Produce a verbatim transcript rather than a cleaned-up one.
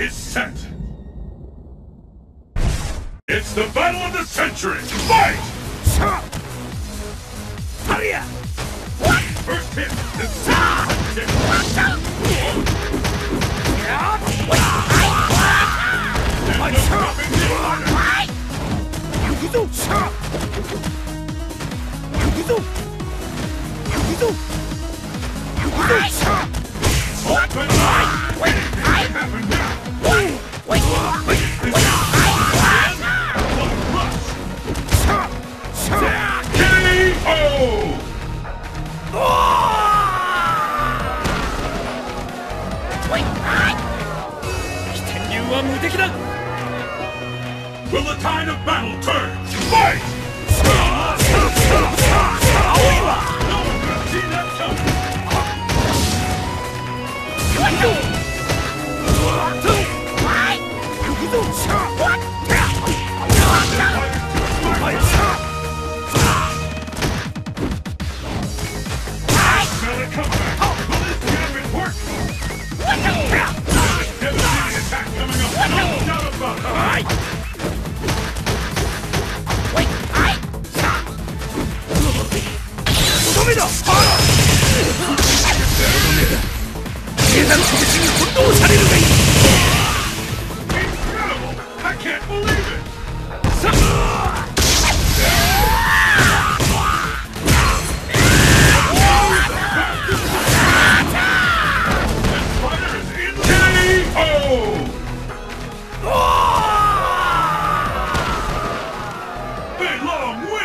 is set! It's the battle of the century! Fight! First hit! The second hit! And no stopping the order! Open line! Anything can happen now! K O! Will the tide of battle turn? Fight! No one can see that coming! Smell a comeback! Will this gambit work? Devastating attack coming up! No doubt about it! Incredible! I can't believe it! K O! Fei Long wins!